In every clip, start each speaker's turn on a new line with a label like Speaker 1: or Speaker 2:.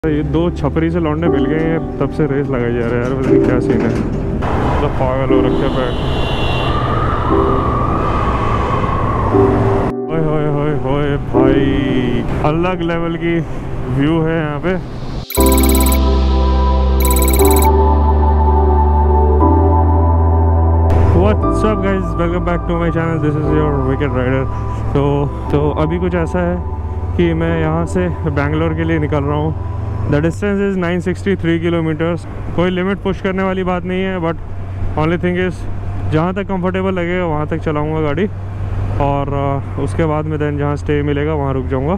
Speaker 1: ये दो छपरी से लौंडे मिल गए हैं, तब से रेस लगाई जा रहा है यार। पता नहीं क्या सीन है, मतलब पागल हो रखे पे। होए होए होए होए भाई, अलग लेवल की व्यू है यहाँ पे। What's up guys, welcome back to my channel, this is your wicked rider। तो अभी कुछ ऐसा है कि मैं यहाँ से बैंगलोर के लिए निकल रहा हूँ। The distance is 963 kilometres. कोई लिमिट पुश करने वाली बात नहीं है, बट ओनली थिंग इज़ जहाँ तक कंफर्टेबल लगेगा वहाँ तक चलाऊँगा गाड़ी, और उसके बाद में देन जहाँ स्टे मिलेगा वहाँ रुक जाऊँगा।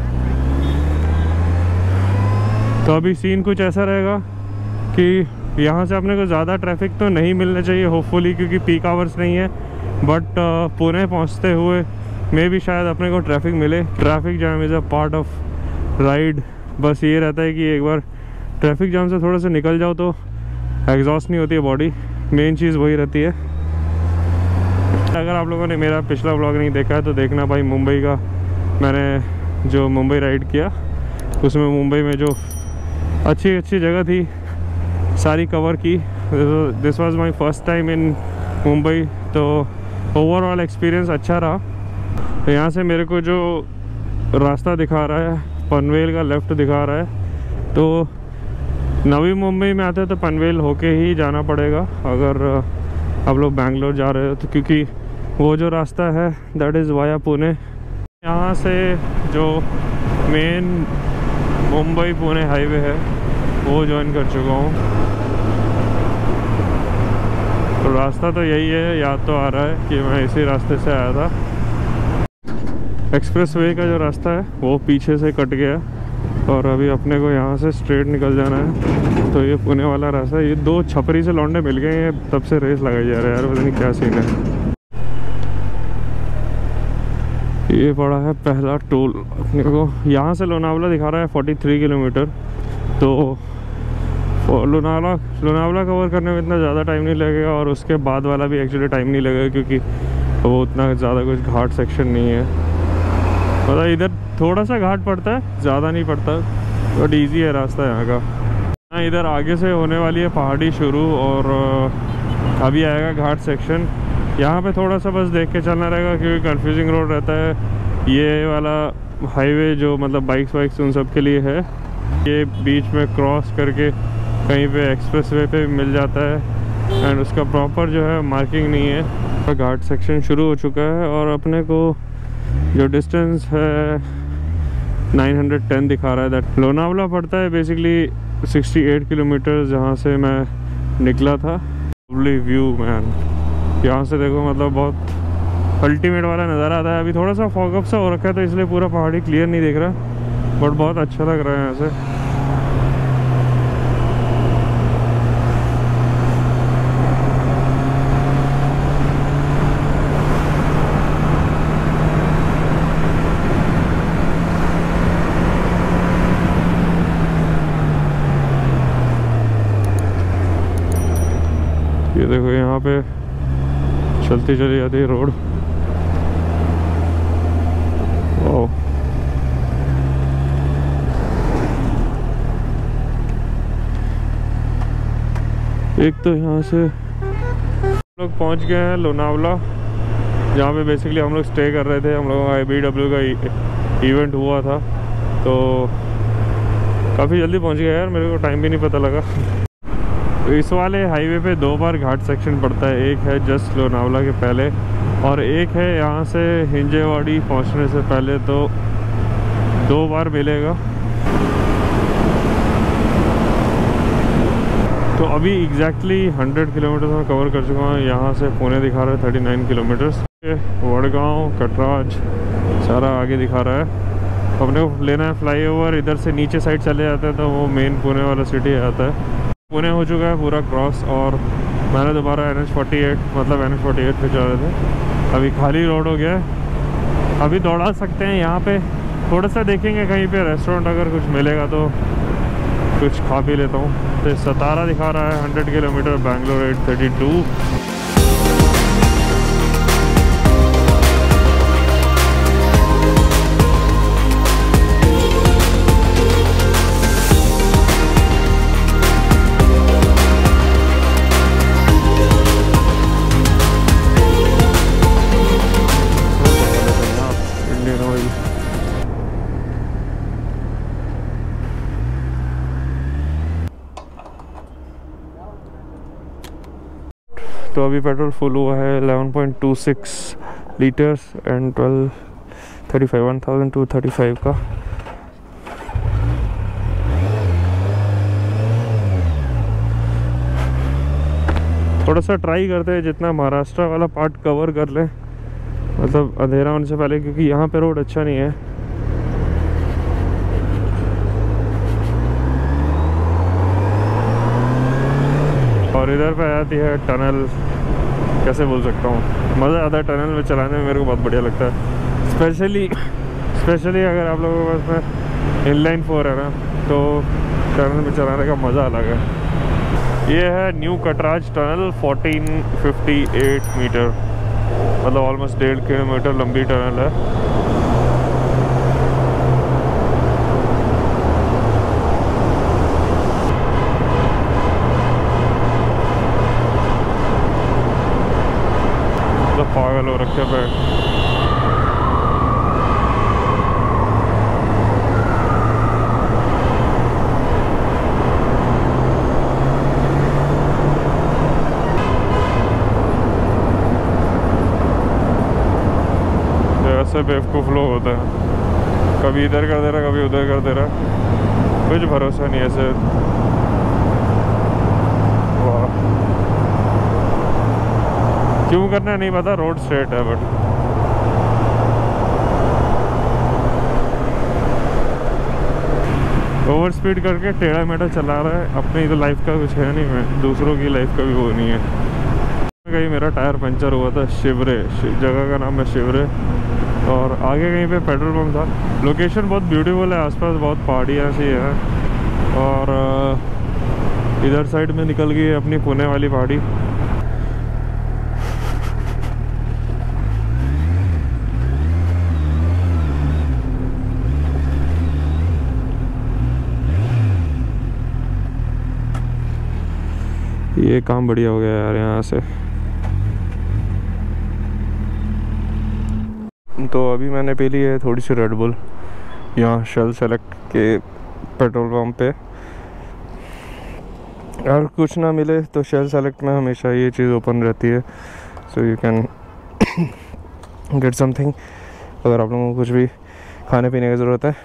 Speaker 1: तो अभी सीन कुछ ऐसा रहेगा कि यहाँ से अपने को ज़्यादा ट्रैफिक तो नहीं मिलना चाहिए होपफुली, क्योंकि पीक आवर्स नहीं है। बट पुणे पहुँचते हुए मे भी शायद अपने को ट्रैफिक मिले। Traffic jam is a part of ride. बस ये रहता है कि एक बार ट्रैफिक जाम से थोड़ा सा निकल जाओ तो एग्जॉस्ट नहीं होती है बॉडी, मेन चीज़ वही रहती है। अगर आप लोगों ने मेरा पिछला व्लॉग नहीं देखा है तो देखना भाई। मुंबई का मैंने जो मुंबई राइड किया, उसमें मुंबई में जो अच्छी अच्छी जगह थी सारी कवर की। This was my first time in Mumbai, तो ओवरऑल एक्सपीरियंस अच्छा रहा। तो यहाँ से मेरे को जो रास्ता दिखा रहा है पनवेल का लेफ़्ट दिखा रहा है, तो नवी मुंबई में आते हैं तो पनवेल होके ही जाना पड़ेगा अगर आप लोग बैंगलोर जा रहे हो तो, क्योंकि वो जो रास्ता है दैट इज़ वाया पुणे। यहाँ से जो मेन मुंबई पुणे हाईवे है वो ज्वाइन कर चुका हूँ। तो रास्ता तो यही है, याद तो आ रहा है कि मैं इसी रास्ते से आया था। एक्सप्रेस वे का जो रास्ता है वो पीछे से कट गया, और अभी अपने को यहाँ से स्ट्रेट निकल जाना है। तो ये पुणे वाला रास्ता है। ये दो छपरी से लौंडे मिल गए हैं, तब से रेस लगाई जा रहा है यार। पता नहीं क्या सीन है। ये पड़ा है पहला टोल अपने को। यहाँ से लोनावला दिखा रहा है 43 किलोमीटर। तो लोनावला कवर करने में इतना ज़्यादा टाइम नहीं लगेगा, और उसके बाद वाला भी एक्चुअली टाइम नहीं लगेगा, क्योंकि वो उतना ज़्यादा कुछ घाट सेक्शन नहीं है। मतलब इधर थोड़ा सा घाट पड़ता है, ज़्यादा नहीं पड़ता, बट ईजी है रास्ता यहाँ का। हाँ, इधर आगे से होने वाली है पहाड़ी शुरू, और अभी आएगा घाट सेक्शन। यहाँ पे थोड़ा सा बस देख के चलना रहेगा, क्योंकि कंफ्यूजिंग रोड रहता है। ये वाला हाईवे जो मतलब बाइक्स उन सब के लिए है, ये बीच में क्रॉस करके कहीं पे एक्सप्रेस वे पे मिल जाता है, एंड उसका प्रॉपर जो है मार्किंग नहीं है। घाट सेक्शन शुरू हो चुका है, और अपने को जो डिस्टेंस है 910 दिखा रहा है। दैट लोनावला पड़ता है बेसिकली 68 किलोमीटर जहाँ से मैं निकला था। लवली व्यू मैन, यहाँ से देखो मतलब बहुत अल्टीमेट वाला नज़ारा आता है। अभी थोड़ा सा फॉग अप सा हो रखा है, तो इसलिए पूरा पहाड़ी क्लियर नहीं दिख रहा, बट बहुत अच्छा लग रहा है यहाँ से। ये देखो यहाँ पे चलती चली जाती है रोड। ओह, एक तो यहाँ से हम लोग पहुँच गए हैं लोनावला, जहाँ पे बेसिकली हम लोग स्टे कर रहे थे। हम लोगों का IBEW का इवेंट हुआ था, तो काफ़ी जल्दी पहुँच गया यार, मेरे को टाइम भी नहीं पता लगा। तो इस वाले हाईवे पे दो बार घाट सेक्शन पड़ता है। एक है जस्ट लोनावला के पहले, और एक है यहाँ से हिंजेवाड़ी पहुँचने से पहले। तो दो बार मिलेगा। तो अभी एग्जैक्टली 100 किलोमीटर मैं कवर कर चुका हूँ। यहाँ से पुणे दिखा रहा है 39 किलोमीटर्स। वडगांव, कटराज सारा आगे दिखा रहा है। अपने को लेना है फ्लाईओवर, इधर से नीचे साइड चले जाते हैं तो वो मेन पुणे वाला सिटी आता है। पुणे हो चुका है पूरा क्रॉस, और मैंने दोबारा NH48 मतलब NH48 पे जा रहे थे। अभी खाली रोड हो गया है, अभी दौड़ा सकते हैं। यहाँ पे थोड़ा सा देखेंगे कहीं पे रेस्टोरेंट अगर कुछ मिलेगा तो कुछ खा पी लेता हूँ। तो सतारा दिखा रहा है 100 किलोमीटर, बैंगलोर 832। तो अभी पेट्रोल फुल हुआ है 11.26 लीटर्स एंड 1235 का। थोड़ा सा ट्राई करते हैं जितना महाराष्ट्र वाला पार्ट कवर कर लें, मतलब अंधेरा होने से पहले, क्योंकि यहाँ पे रोड अच्छा नहीं है। और इधर पे आती है टनल, कैसे बोल सकता हूँ, मज़ा आता है टनल में चलाने में, मेरे को बहुत बढ़िया लगता है। स्पेशली अगर आप लोगों के पास में इनलाइन 4 है ना, तो टनल में चलाने का मज़ा अलग है। ये है न्यू कटराज टनल, 1458 मीटर, मतलब ऑलमोस्ट 1.5 किलोमीटर लंबी टनल है। पागल हो रखे पे। ऐसे बेवकूफ़ लोग होते हैं, कभी इधर कर दे रहा, कभी उधर कर दे रहा, कुछ भरोसा नहीं ऐसे। वाह, क्यों करना नहीं पता, रोड स्ट्रेट है बट ओवर स्पीड करके टेढ़ा मेढ़ा चला रहा है। अपनी तो लाइफ का कुछ है नहीं, मैं दूसरों की लाइफ का भी वो नहीं है। कहीं मेरा टायर पंचर हुआ था, शिवरे जगह का नाम है शिवरे, और आगे कहीं पे पेट्रोल पंप था। लोकेशन बहुत ब्यूटीफुल है, आसपास बहुत पहाड़ियाँ सी है, और इधर साइड में निकल गई है अपनी पुणे वाली पहाड़ी। ये काम बढ़िया हो गया यार यहाँ से। तो अभी मैंने पी ली है थोड़ी सी रेड बुल यहाँ शेल सेलेक्ट के पेट्रोल पंप पे। अगर कुछ ना मिले तो शेल सेलेक्ट में हमेशा ये चीज़ ओपन रहती है, so you can get something अगर आप लोगों को कुछ भी खाने पीने की ज़रूरत है।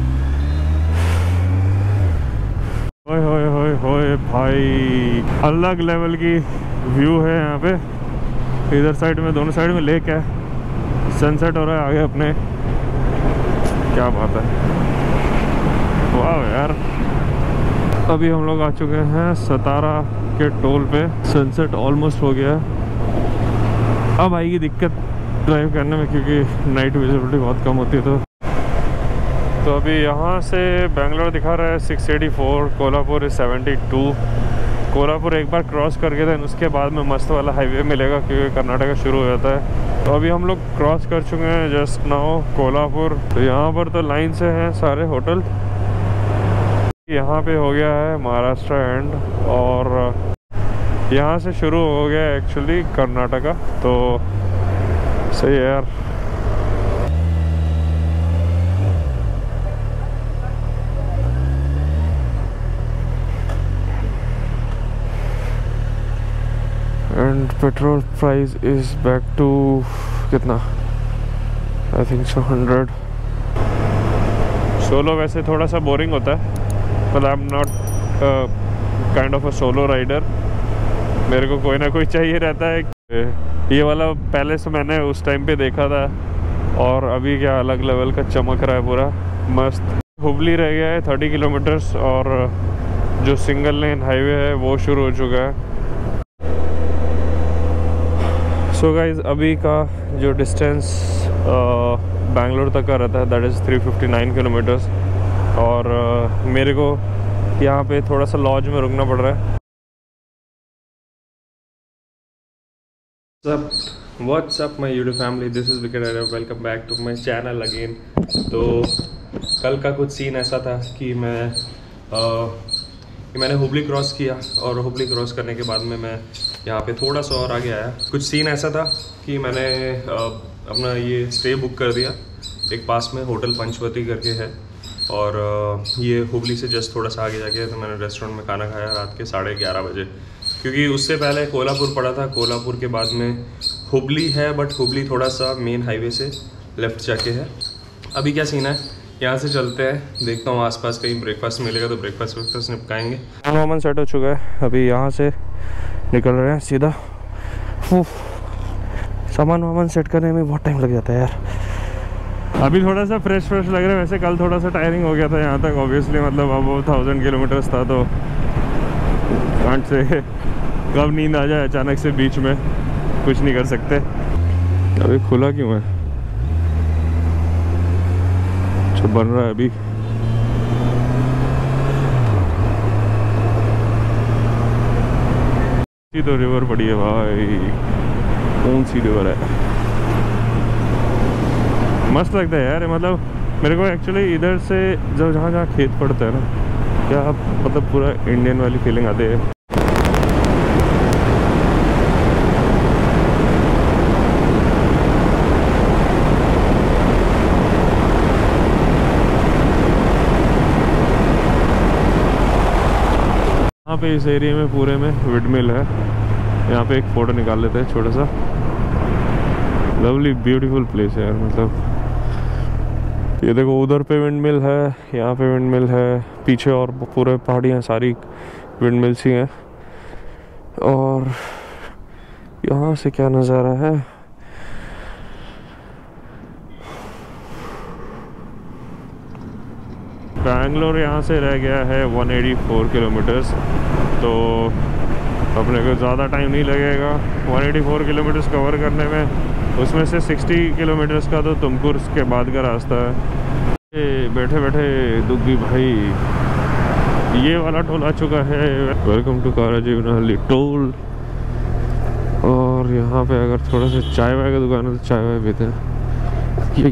Speaker 1: होए होए होए होए भाई, अलग लेवल की व्यू है यहाँ पे। इधर साइड में, दोनों साइड में लेक है, सनसेट हो रहा है आगे अपने, क्या बात है, वाह यार। अभी हम लोग आ चुके हैं सतारा के टोल पे, सनसेट ऑलमोस्ट हो गया। अब आएगी दिक्कत ड्राइव करने में, क्योंकि नाइट विजिबिलिटी बहुत कम होती है। तो अभी यहाँ से बेंगलोर दिखा रहा है 684, कोल्हापुर 72। कोल्हापुर एक बार क्रॉस करके देन उसके बाद में मस्त वाला हाईवे मिलेगा, क्योंकि कर्नाटका शुरू हो जाता है। तो अभी हम लोग क्रॉस कर चुके हैं जस्ट नाउ कोल्हापुर। तो यहाँ पर तो लाइन से हैं सारे होटल। यहाँ पे हो गया है महाराष्ट्र एंड, और यहाँ से शुरू हो गया एक्चुअली कर्नाटका। तो सही है यार। And petrol price is back to कितना, आई थिंक सो 100। सोलो वैसे थोड़ा सा बोरिंग होता है, but I'm not kind of a solo rider. मेरे को कोई ना कोई चाहिए रहता है। ये वाला पहले से मैंने उस टाइम पे देखा था, और अभी क्या अलग लेवल का चमक रहा है पूरा मस्त। हुबली रह गया है 30 किलोमीटर्स, और जो सिंगल लेन हाईवे है वो शुरू हो चुका है। सो गाइज, अभी का जो डिस्टेंस बेंगलोर तक का रहता है दैट इज़ 359 किलोमीटर्स, और मेरे को यहाँ पे थोड़ा सा लॉज में रुकना पड़ रहा है। What's up my YouTube family, this is Wicked Arab, welcome back to my channel again। तो कल का कुछ सीन ऐसा था कि मैंने हुबली क्रॉस किया, और हुबली क्रॉस करने के बाद में मैं यहाँ पे थोड़ा सा और आगे आया। कुछ सीन ऐसा था कि मैंने अपना ये स्टे बुक कर दिया एक पास में, होटल पंचवती करके है, और ये हुबली से जस्ट थोड़ा सा आगे जाके तो मैंने रेस्टोरेंट में खाना खाया रात के 11:30 बजे। क्योंकि उससे पहले कोल्हापुर पड़ा था, कोल्हापुर के बाद में हुबली है, बट हुबली थोड़ा सा मेन हाईवे से लेफ़्ट जाके है। अभी क्या सीन है, यहाँ से चलते हैं, देखता हूँ आसपास कहीं ब्रेकफास्ट मिलेगा तो ब्रेकफास्ट निपटाएंगे। सामान सेट हो चुका है, अभी यहाँ से निकल रहे हैं सीधा। सामान वामान सेट करने में बहुत टाइम लग जाता है यार। अभी थोड़ा सा फ्रेश लग रहा है, वैसे कल थोड़ा सा टायरिंग हो गया था यहाँ तक ऑब्वियसली, मतलब अब वो 1000 किलोमीटर्स था तो कांट से कब नींद आ जाए अचानक से बीच में कुछ नहीं कर सकते। अभी खुला क्यों है? अच्छा बन रहा है अभी। तो रिवर पड़ी है भाई, कौन सी रिवर है, मस्त लगता है यार। मतलब मेरे को एक्चुअली इधर से जब जहाँ खेत पड़ता है ना, क्या मतलब पूरा इंडियन वाली फीलिंग आती है। यहाँ पे इस एरिया में पूरे में विंडमिल है, यहाँ पे एक फ़ोटो निकाल लेते हैं छोटा सा। लवली ब्यूटीफुल प्लेस है यार। मतलब ये देखो उधर पे विंडमिल है, यहाँ पे विंडमिल है, पीछे और पूरे पहाड़ियाँ सारी विंडमिल्स ही हैं। और यहाँ से क्या नज़ारा है, बैंगलोर यहाँ से रह गया है 184 किलोमीटर्स, तो अपने को ज़्यादा टाइम नहीं लगेगा 184 किलोमीटर्स कवर करने में। उसमें से 60 किलोमीटर्स का तो तुमकुर के बाद का रास्ता है। बैठे बैठे दुग्गी भाई ये वाला टोल आ चुका है। Welcome to Karajeevanahalli toll. और यहाँ पे अगर थोड़ा सा चाय वाय का दुकान है तो चाय वाय पीते हैं।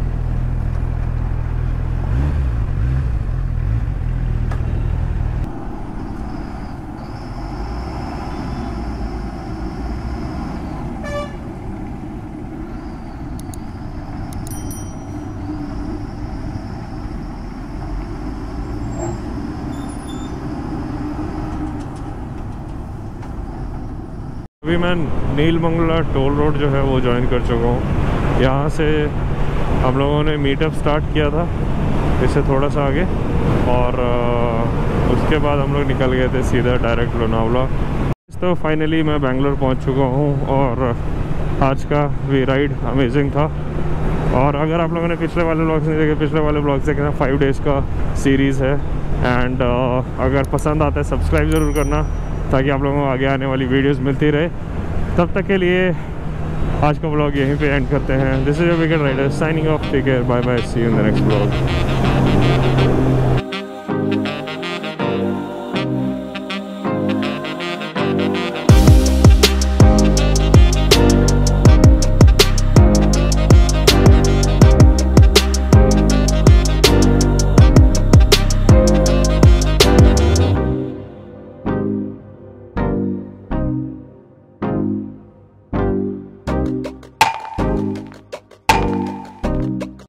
Speaker 1: अभी मैं नीलमंगला टोल रोड जो है वो ज्वाइन कर चुका हूँ। यहाँ से हम लोगों ने मीटअप स्टार्ट किया था इससे थोड़ा सा आगे, और उसके बाद हम लोग निकल गए थे सीधा डायरेक्ट लोनावला। तो फाइनली मैं बेंगलोर पहुँच चुका हूँ और आज का भी राइड अमेजिंग था। और अगर आप लोगों ने पिछले वाले ब्लॉग्स नहीं देखे, पिछले वाले ब्लॉग्स देखे ना, 5 डेज़ का सीरीज़ है। एंड अगर पसंद आता है सब्सक्राइब ज़रूर करना ताकि आप लोगों को आगे आने वाली वीडियोस मिलती रहे। तब तक के लिए आज का ब्लॉग यहीं पे एंड करते हैं। This is your weekend rider signing off. Take care, bye bye, see you in the next blog.